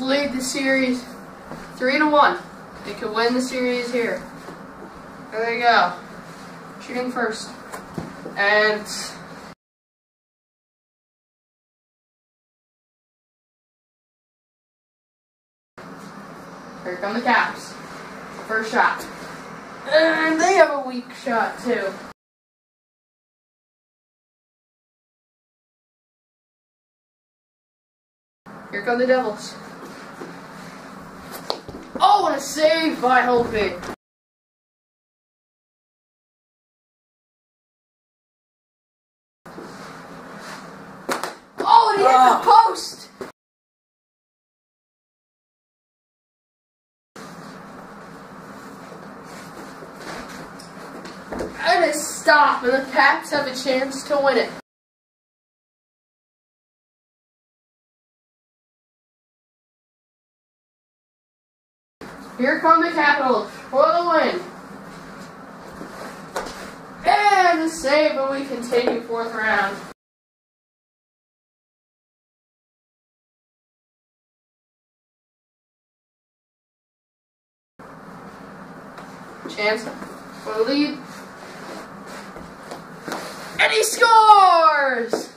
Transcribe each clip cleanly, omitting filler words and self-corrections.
lead the series 3-1. They could win the series here. There they go. Shooting first. And here come the Caps. First shot. And they have a weak shot too. Here come the Devils. Oh, what a save by Holtby. Oh, and he hit the post. And it stopped, and the Caps have a chance to win it. Here come the Capitals for the win. And the save, but we continue fourth round. Chance for the lead. And he scores!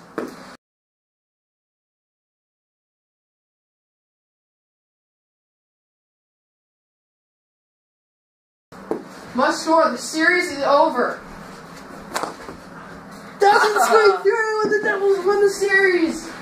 Must score. The series is over. Doesn't squeak through, and the Devils win the series.